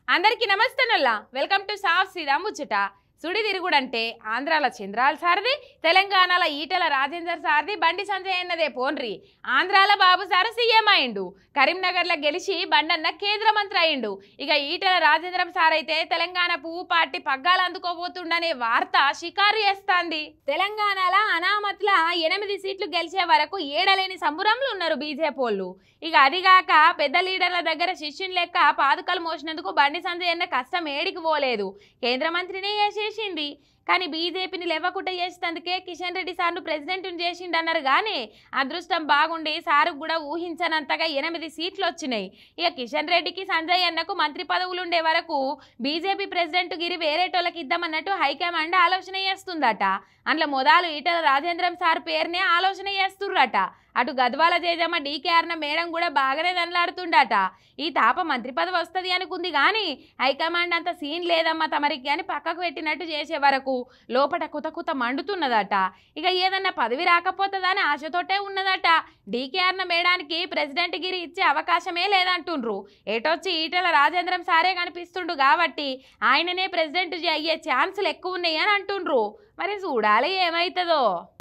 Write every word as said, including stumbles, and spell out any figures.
అందరికీ నమస్తే నల్లా వెల్కమ్ టు సాఫ్ సీదా ముచ్చట. సుడి తిరుగుడంటే ఆంధ్రాల చంద్రాల సారది, తెలంగాణల ఈటల రాజేందర్ సారది బండి సంజయ్ అన్నదే పోన్రి. ఆంధ్రాల బాబు సారు సీఎం అయిండు, కరీంనగర్లో గెలిచి బండన్న కేంద్ర మంత్రి అయిండు. ఇక ఈటల రాజేంద్రం సార్ అయితే తెలంగాణ పువ్వు పార్టీ పగ్గాలు అందుకోబోతుండనే వార్త షికారు చేస్తాంది. తెలంగాణలో అనామత్ల ఎనిమిది సీట్లు గెలిచే వరకు ఏడలేని సంబురంలో ఉన్నారు బీజేపీ వాళ్ళు. ఇక అదిగాక పెద్ద లీడర్ల దగ్గర శిష్యుని లెక్క పాదుకలు మోసినందుకు బండి సంజయ్ అన్న కష్టం ఏడికి పోలేదు, కేంద్ర మంత్రినే చేసేసింది. కానీ బీజేపీని లేవకుండా చేసేందుకే కిషన్ రెడ్డి సార్ను ప్రెసిడెంట్ను చేసిండు అన్నారు. కానీ అదృష్టం బాగుండి సారు కూడా ఊహించనంతగా ఎనిమిది సీట్లు వచ్చినాయి. ఇక కిషన్ రెడ్డికి సంజయ్ అన్నకు మంత్రి పదవులు ఉండే వరకు బీజేపీ ప్రెసిడెంట్ గిరి వేరేటోళ్ళకి ఇద్దామన్నట్టు హైకమాండ్ ఆలోచన చేస్తుందట. అందులో మొదలు ఈటల రాజేంద్రం సార్ పేరునే ఆలోచన చేస్తుర్రట. అటు గద్వాల జేజమ్మ డీకే అర్ణ మేడం కూడా బాగానే దండలాడుతుండట. ఈ తాప మంత్రి పదవి వస్తుంది అనుకుంది, కానీ హైకమాండ్ అంత సీన్ లేదమ్మా తమరికి అని పక్కకు పెట్టినట్టు చేసే వరకు లోపట కుత కుత మండుతున్నదట. ఇక ఏదన్నా పదవి రాకపోతుందని ఆశతోటే ఉన్నదట. డీకే అర్ణ మేడానికి ప్రెసిడెంట్ గిరి ఇచ్చే అవకాశమే లేదంటుండ్రు. ఏటొచ్చి ఈటల రాజేంద్రం సారే కనిపిస్తుండు కాబట్టి ఆయననే ప్రెసిడెంట్ అయ్యే ఛాన్సులు ఎక్కువ ఉన్నాయి అని అంటుండ్రు. మరి చూడాలి ఏమవుతుందో.